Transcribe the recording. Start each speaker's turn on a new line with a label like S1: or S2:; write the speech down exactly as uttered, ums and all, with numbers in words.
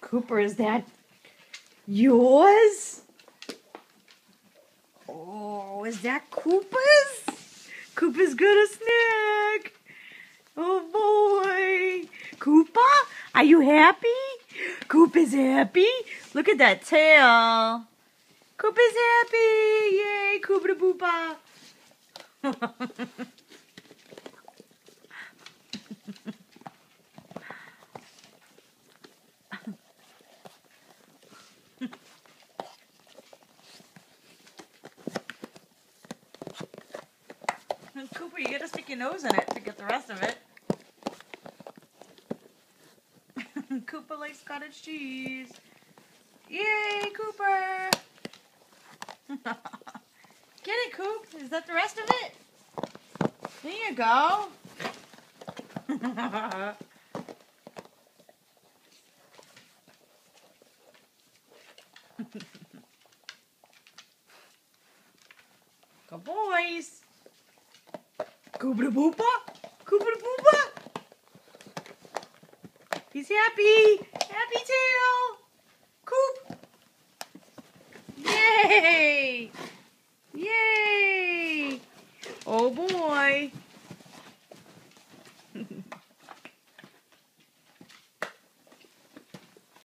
S1: Cooper, is that yours? Oh, is that Cooper's? Cooper's got a snack. Oh boy. Cooper, are you happy? Cooper's happy. Look at that tail. Cooper's happy. Yay, Cooper the Boopa. Cooper, you gotta stick your nose in it to get the rest of it. Cooper likes cottage cheese. Yay, Cooper! Get it, Coop. Is that the rest of it? There you go. Good boys. Cooper the Boopa. Cooper the Boopa. He's happy. Happy tail. Coop. Yay. Yay. Oh boy.